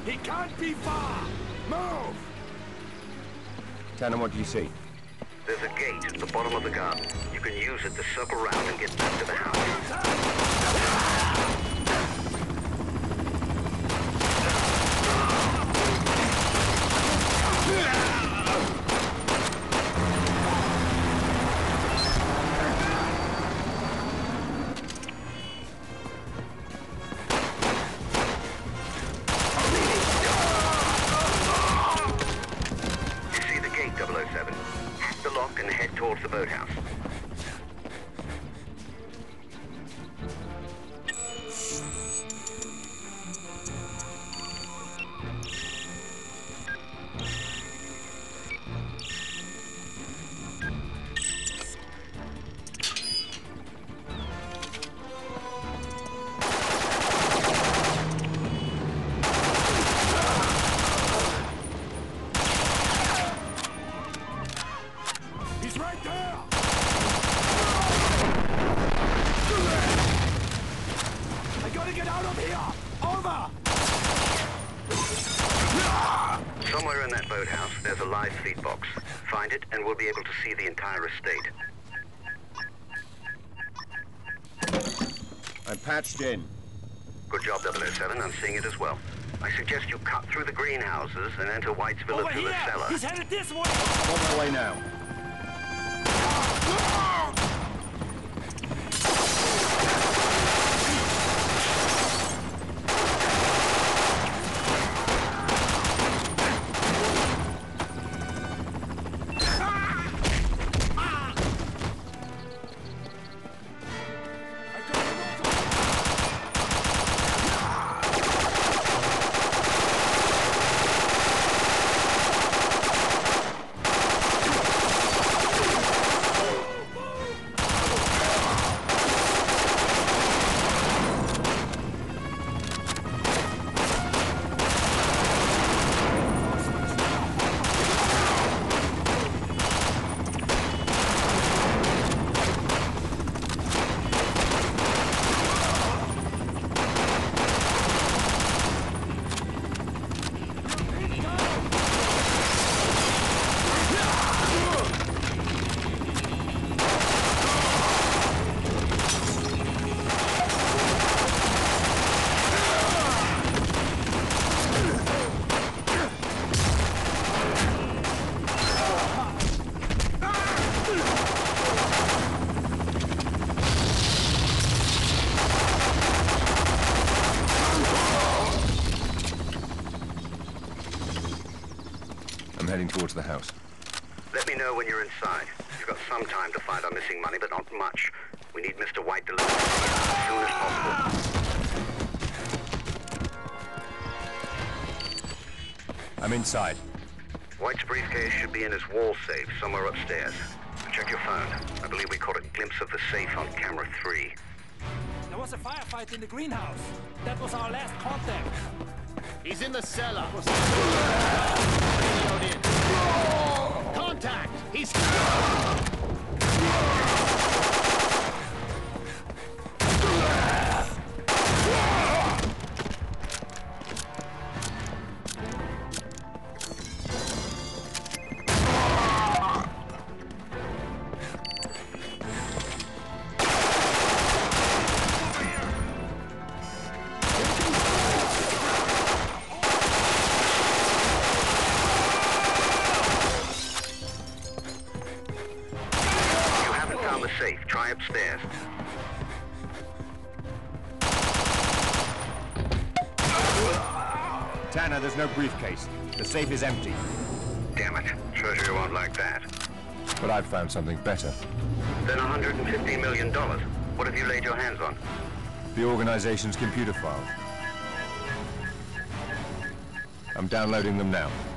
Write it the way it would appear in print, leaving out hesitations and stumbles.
He can't be far! Move! Tanner, what do you see? There's a gate at the bottom of the garden. You can use it to circle round and get back to the house. Hack the lock and head towards the boathouse. Somewhere in that boathouse, there's a live feed box. Find it, and we'll be able to see the entire estate. I'm patched in. Good job, 007. I'm seeing it as well. I suggest you cut through the greenhouses and enter White's villa Over through here. the cellar. He's headed this way! I'm on my way now. I'm heading towards the house. Let me know when you're inside. You've got some time to find our missing money, but not much. We need Mr. White delivered as soon as possible. I'm inside. White's briefcase should be in his wall safe somewhere upstairs. Check your phone. I believe we caught a glimpse of the safe on camera 3. There was a firefight in the greenhouse. That was our last contact. He's in the cellar. Contact! He's... safe. Try upstairs. Tanner, there's no briefcase. The safe is empty. Damn it. Treasury won't like that. But I've found something better. Then $150 million. What have you laid your hands on? The organization's computer files. I'm downloading them now.